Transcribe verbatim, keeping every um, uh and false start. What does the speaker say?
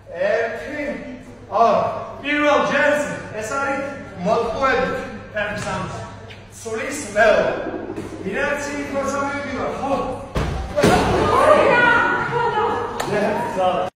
ერთი, ორ. პირველ ჯერზე ეს არის მოტყუებით ფეხის ამ სულის მეო. ინერციის მოსამართლება, ხო?